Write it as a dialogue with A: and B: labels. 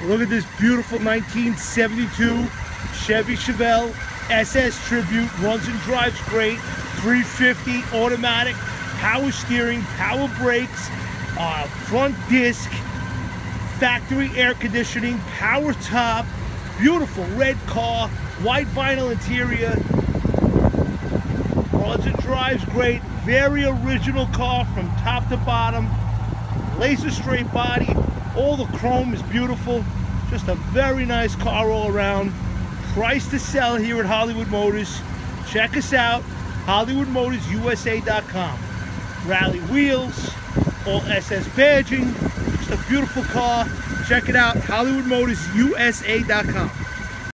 A: Look at this beautiful 1972 Chevy Chevelle SS Tribute. Runs and drives great. 350 automatic, power steering, power brakes, front disc, factory air conditioning, power top. Beautiful red car, white vinyl interior. Runs and drives great. Very original car from top to bottom. Laser straight body. All the chrome is beautiful. Just a very nice car all around. Price to sell here at Hollywood Motors. Check us out, HollywoodMotorsUSA.com. Rally wheels, all SS badging. Just a beautiful car. Check it out, HollywoodMotorsUSA.com.